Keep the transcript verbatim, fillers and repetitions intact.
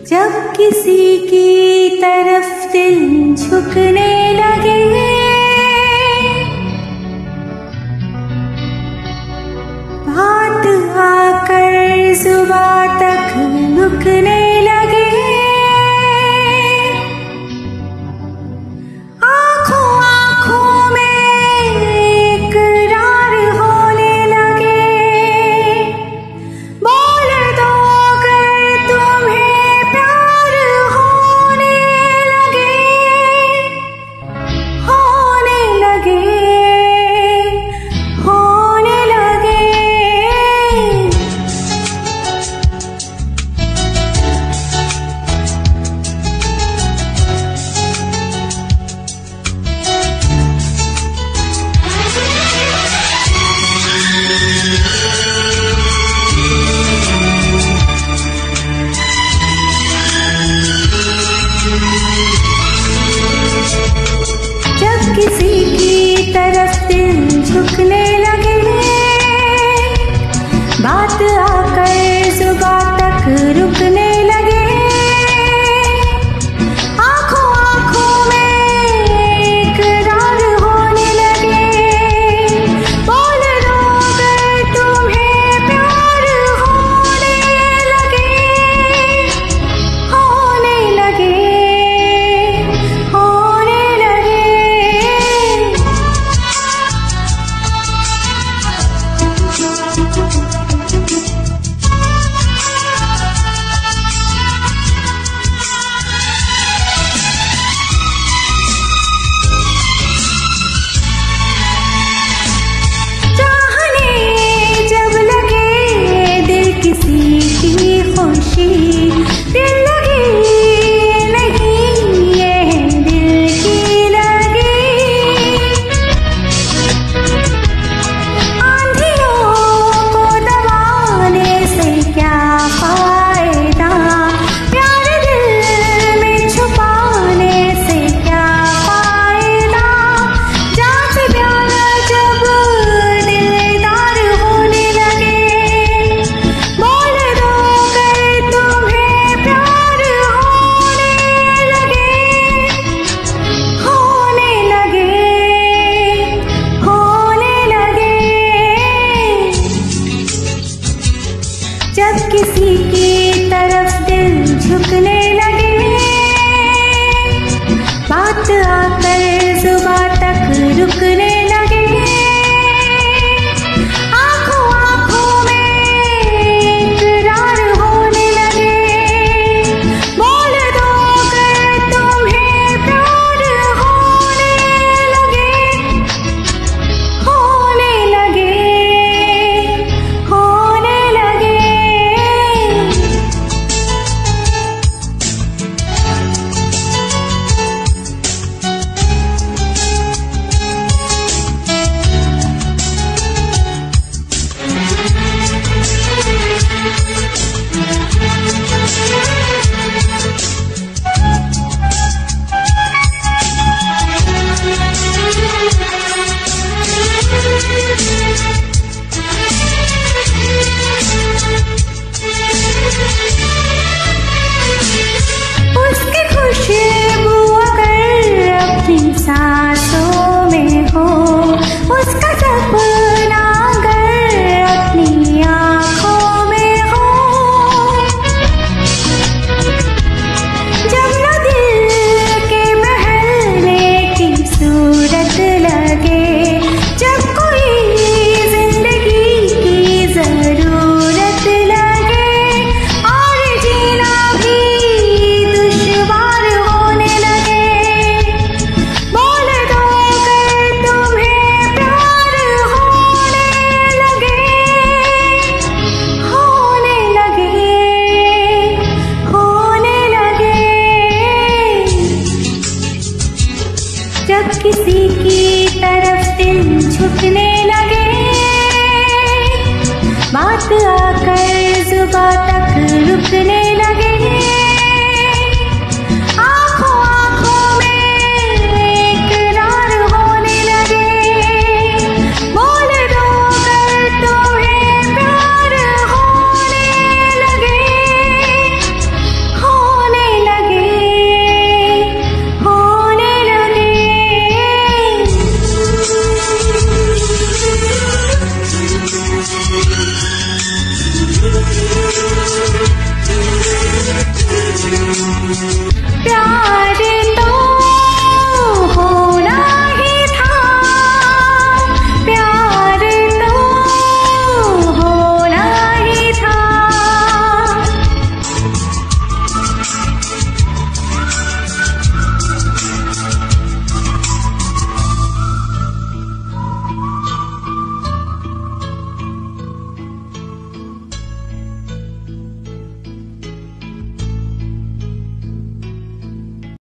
जब किसी की तरफ दिल झुकने लगे, बात आकर जुबां तक रुकने लगे, आंखों आंखों में इकरार होने लगे, बोल दो अगर तुम्हें प्यार होने लगे, होने लगे, होने लगे। जब किसी की तरफ दिल झुकने लगे, बात आकर जुबां तक रुकने लगे, आंखों आंखों में इकरार होने लगे, बोल दो अगर तुम्हें प्यार होने लगे, होने लगे, होने लगे। चाहने जब लगे दिल किसी की खुशी, दिल लगी नहीं ये दिल की लगी, आंधियों को दबाने से क्या फायदा, प्यार दिल में छुपाने से क्या फायदा, जान से प्यार जब दिलदार होने लगे, बोल दो अगर तुम्हें प्यार होने लगे, होने लगे, होने लगे। जब किसी की तरफ दिल झुकने लगे, बात आकर जुबां तक रुकने लगे, आंखों आंखों में इकरार होने लगे, बोल दो अगर तुम्हें प्यार होने लगे, होने लगे, होने लगे। उसकी खुशबू अगर अपनी सांसों में हो, उसका सपना अगर अपनी आँखों में हो, जब न दिल के बहलने की सूरत लगे, जब कोई जिंदगी की जरूरत लगे, और जीना भी दुश्वार होने लगे, बोल दो अगर तुम्हें प्यार होने लगे, होने लगे, होने लगे। जब किसी की तरफ दिल झुकने लगे, बात आकर जुबां तक रुकने